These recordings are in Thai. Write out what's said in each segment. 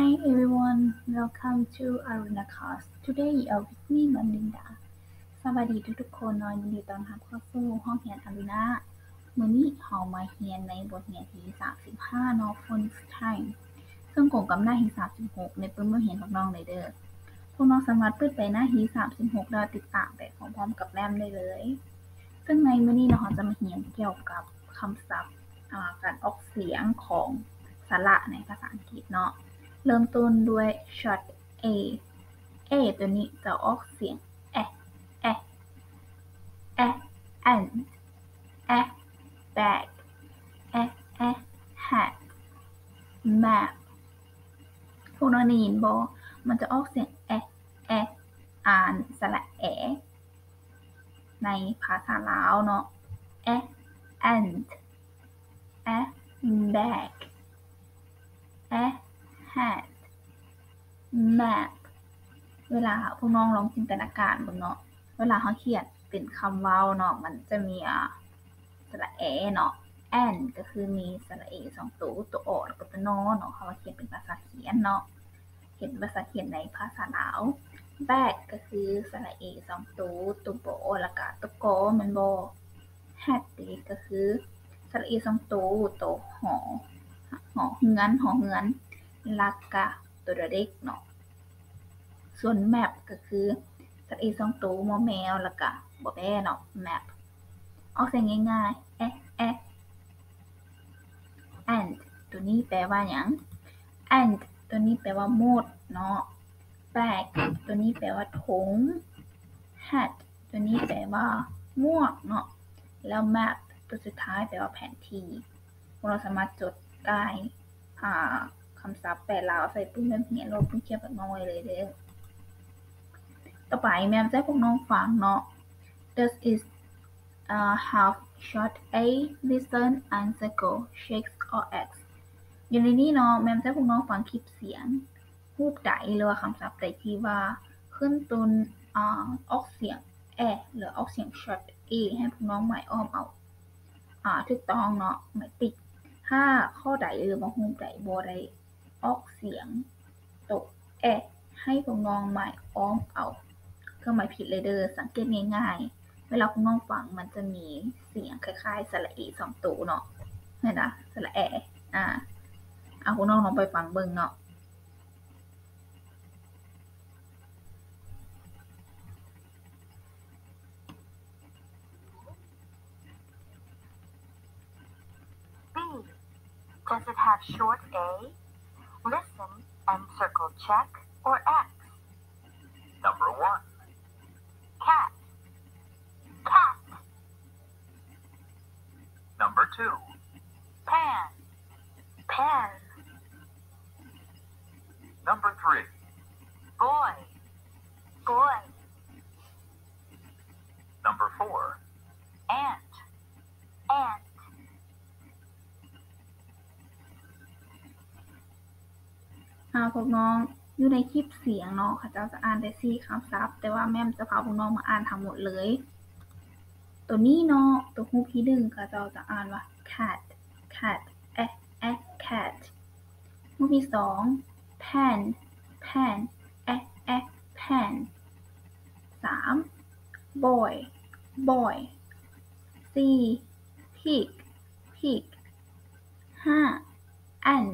Hi everyone, welcome to Aruna Cast. Today you are with me, Melinda. สวัสดีทุกคนเนาะยินดีต้อนรับเข้าสู่ห้องเรียน Aruna มื้อนี้เรามาเรียนในบทเรียนที่35เนาะ Phonics Time ซึ่งกงกับหน้าที่36ในเปิ้นบ่เรียนพวกน้องเลยเด้อพวกน้องสามารถเปิดไปหน้าที่36แล้วติดตามไปพร้อมๆกับแรมได้เลยซึ่งในมื้อนี้เนาะเราจะมาเรียนเกี่ยวกับคำศัพท์การออกเสียงของสระในภาษาอังกฤษเนาะเริ่มต้นด้วย short a ตัวนี้จะออกเสียงแอะ and bag hat map พวกน้องได้ยินบ่มันจะออกเสียงอ่านสระแอในภาษาลาวเนาะand bag hat map เวลาพวกน้องลองจินตนาการเบิ่งเนาะเวลาเขาเขียนเป็นคำเว้าเนาะมันจะมีสระแอเนาะ and ก็คือมีสระเอ2ตัวตัวอแล้วก็ตัวนอเนาะเขาว่าเขียนเป็นภาษาเขียนเนาะเขียนภาษาเขียนในภาษาลาว bag ก็คือสระเอ2ตัวตัวบอแล้วก็ตัวกอแม่นบ่ hat ก็คือสระเอ2ตัวตัวหอเฮือนแล้วก็ตัวเด็กเนาะส่วน map ก็คือสระเอ2ตัวมอแมวแล้วก็บ่อแบ้เนาะ map ออกเสียงง่ายๆand ตัวนี้แปลว่าหยัง and ตัวนี้แปลว่าหมดเนาะ bag ตัวนี้แปลว่าถุง hat ตัวนี้แปลว่าหมวกเนาะแล้ว map ตัวสุดท้ายแปลว่าแผนที่เราสามารถจดได้คำศัพท์แปลลาวใส่ปื้นเขียนลบปื้นเขียนแบบน้อยเลยเด้อต่อไปแม่จะให้พวกน้องฟังเนาะ This is half short A listen and circle shakes or X อยู่ในนี้เนาะแม่จะให้พวกน้องฟังคลิปเสียงรูปใดหรือว่าคำศัพท์ใดที่ว่าขึ้นต้นออกเสียงหรือออกเสียง short A ให้พวกน้องหมายอ้อมเอาถูกต้องเนาะหมายติดถ้าข้อใดหรือว่ารูปใดบ่ได้ออกเสียงตกให้พวกน้องหมายอ้อมเอาเครื่องหมายผิดเลยเด้อสังเกตง่ายๆเวลาพวกน้องฟังมันจะมีเสียงคล้ายๆสระอี2ตัวเนาะเห็นนะสระพวกน้องลองไปฟังเบิ่งเนาะ Does it have short A? Listen and circle check or X. Number 1. Cat. Number 2. Pan. Number 3. Boy. Number 4. Ant. พวกน้องอยู่ในคลิปเสียงเนาะเขาเจ้าจะอ่านได้4คำศัพท์แต่ว่าแม่จะพาพวกน้องมาอ่านทั้งหมดเลยตัวนี้เนาะตัวรูปที่1เขาเจ้าจะอ่านว่า cat catรูปที่2 pan pan 3 boy 4 pig 5 ant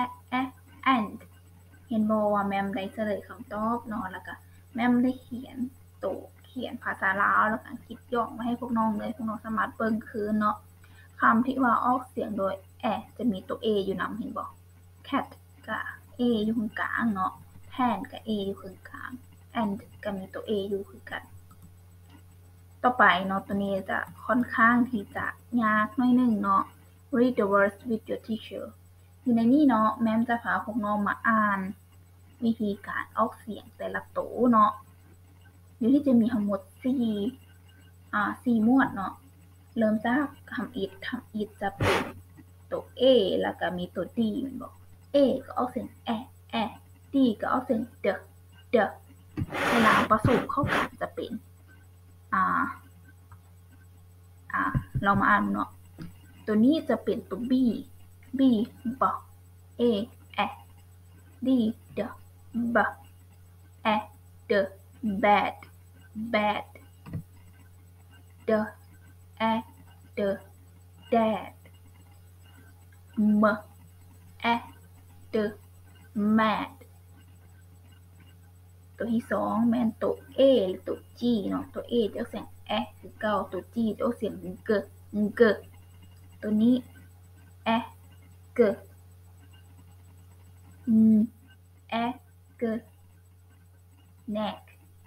เห็นบ่ว่าแม่ได้เฉลยคำตอบเนาะแล้วก็แม่ได้เขียนภาษาลาวแล้วก็อังกฤษย่อมาให้พวกน้องเลยพวกน้องสามารถเบิ่งคืนเนาะคำที่ว่าออกเสียงโดยจะมีตัว a อยู่นำเห็นบ่ cat ก็ a อยู่ตรงกลางเนาะ pan ก็ a อยู่ตรงกลาง and ก็มีตัว a อยู่คือกันต่อไปเนาะตัวนี้จะค่อนข้างที่จะยากหน่อยนึงเนาะ read the words with your teacher อยู่ในนี้เนาะแม่จะพาพวกน้องมาอ่านวิธีการออกเสียงแต่ละตัวเนาะอยู่ที่จะมีทั้งหมด4หมวดเนาะเริ่มจากคำอิดจะเป็นตัว A แล้วก็มีตัว D แม่นบ่ A ก็ออกเสียงD ก็ออกเสียงเดเวลาผสมเข้ากันจะเป็นเรามาอ่านเนาะตัวนี้จะเป็นตัว B บ่ A D D B E D bad bad D E D dad M E D mad ตัวที่สองแม่นตัว A หรือตัว G เนาะตัว A จะออกเสียงแอคือเก่าตัว G จะออกเสียงเกเกตัวนี้แอเกแอเก neck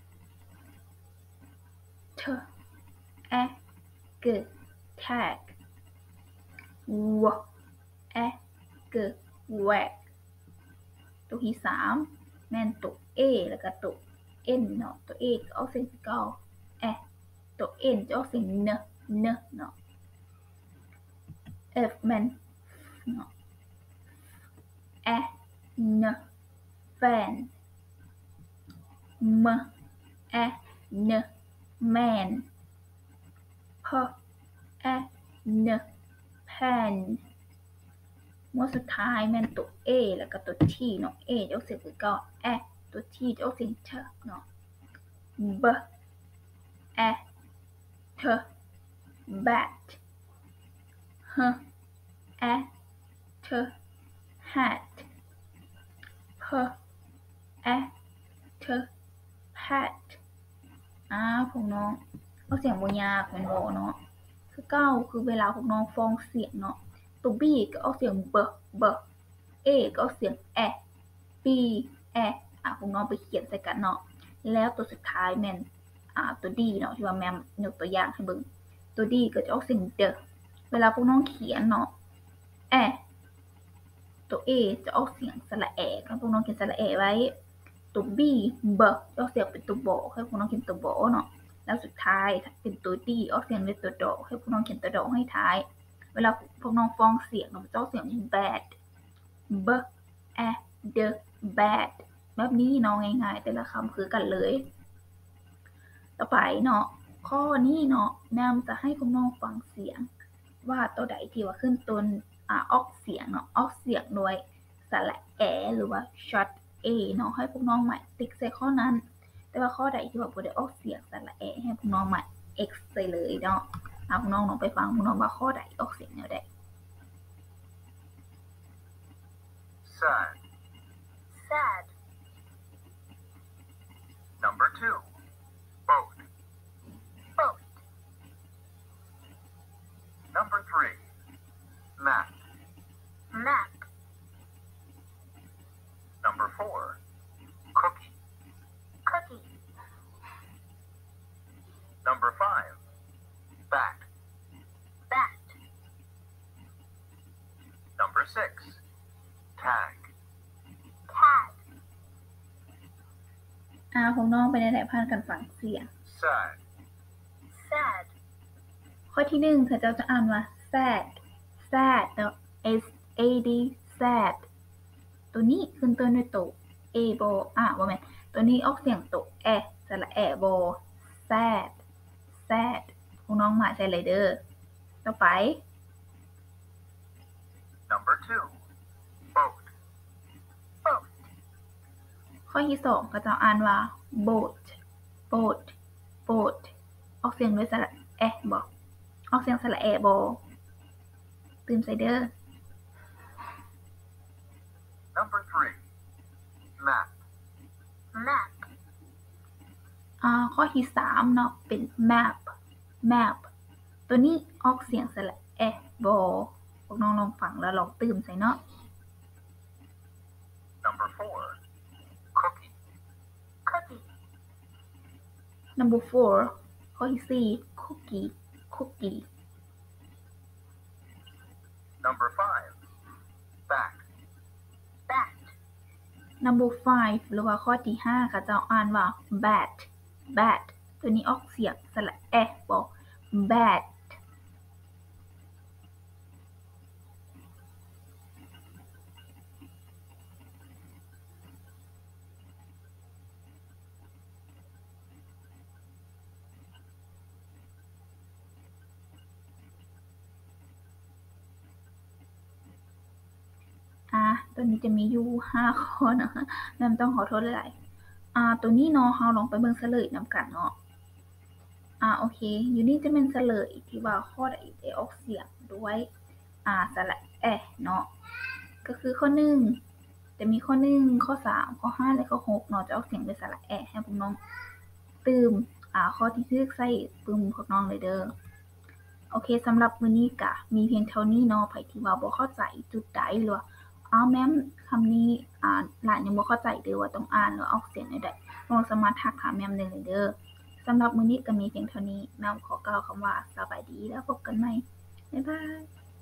เธอแอเก tag วแอเก whack ตัวที่สามแม่นตัว A แล้วก็ตัว N เนาะตัว A ก็ออกเสียงเก่าตัว N จะออกเสียงเนาะ F แม่นเนาะN fan M N man P N pan หมวดสุดท้ายแม่นตัว A แล้วก็ตัว T เนาะ A จะออกเสียงคือเก่าตัว T จะออกเสียงเชเนาะ B T bat H T hat P T pat พวกน้องเอาเสียงบ่ยากแม่นบ่เนาะคือเก่าคือเวลาพวกน้องฟ้องเสียงเนาะตัว B ก็ออกเสียงเบ A ก็ออกเสียงB พวกน้องไปเขียนใส่กันเนาะแล้วตัวสุดท้ายแม่นตัว D เนาะที่ว่าแม่ยกตัวอย่างให้เบิ่งตัว D ก็จะออกเสียงเดเวลาพวกน้องเขียนเนาะตัว A จะออกเสียงสระแอแล้วพวกน้องเขียนสระแอไว้ตัว B จะออกเสียงเป็นตัวบให้พวกน้องเขียนตัวบเนาะแล้วสุดท้ายเป็นตัว D ออกเสียงเป็นตัวดให้พวกน้องเขียนตัวดให้ท้ายเวลาพวกน้องฟ้องเสียงเนาะจะออกเสียง bad b d bad แบบนี้เนาะง่ายๆแต่ละคำคือกันเลยต่อไปเนาะข้อนี้เนาะแม่จะให้พวกน้องฟังเสียงว่าตัวใดที่ว่าขึ้นต้นออกเสียงเนาะออกเสียงโดยสระแอหรือว่า short a เนาะให้พวกน้องหมายติ๊กใส่ข้อนั้นแต่ว่าข้อใดที่ว่าบ่ได้ออกเสียงสระแอให้พวกน้องหมาย x ใส่เลยเนาะพวกน้องลองไปฟังพวกน้องว่าข้อใดออกเสียงแนวใด sad, sad, number 2, boat, boat, number 3, map, map, number 4, cookie, cookie, number 5, bat, bat, number 6, tag, tag, พวกน้องไปได้พากันฟังเสียง sad, sad, ข้อที่1เขาจะอ่านว่า sad เนาะ s a d sad ตัวนี้ขึ้นต้นด้วยตัว a บ่บ่แม่นตัวนี้ออกเสียงตัวสระแอบ่ sad พวกน้องมาใส่เลยเด้อต่อไป number 2, boat, boat, ข้อที่2ก็จะอ่านว่า boat ออกเสียงด้วยสระแอบ่ออกเสียงสระแอบ่ตื่มใส่เด้อ number 3, map, map, ข้อที่3เนาะเป็น map ตัวนี้ออกเสียงสระแอบอพวกน้องลองฟังแล้วลองตื่มใส่เนาะ number 4, cookie, cookie, number 4 ข้อที่4 cookie number 5, bat, bat, number 5หรือว่าข้อที่5ค่ะจะอ่านว่า bat ตัวนี้ออกเสียงสระแอบอ bat ตัวนี้จะมีอยู่5ข้อเนาะแม่ต้องขอโทษหลายๆตัวนี้เนาะเราลองไปเบิ่งเฉลยนำกันเนาะโอเคอยู่นี่จะเป็นเฉลยที่ว่าข้อใดได้ออกเสียงด้วยสระแอเนาะก็คือข้อ1จะมีข้อ1ข้อ3ข้อ5และข้อ6เนาะจะออกเสียงเป็นสระแอให้พวกน้องตื่มข้อที่ถูกใส่ปึ้มพวกน้องเลยเด้อโอเคสำหรับมื้อนี้ก็มีเพียงเท่านี้เนาะไผที่ว่าบ่เข้าใจจุดใดหรือว่าแม่มคำนี้หลานยังบ่เข้าใจเด้อว่าต้องอ่านหรือออกเสียงจั่งใดลองสามารถทักหาแม่มได้เลยเด้อสำหรับมื้อนี้ก็มีเพียงเท่านี้แม่มขอกล่าวคำว่าสบายดีแล้วพบกันใหม่บ๊ายบาย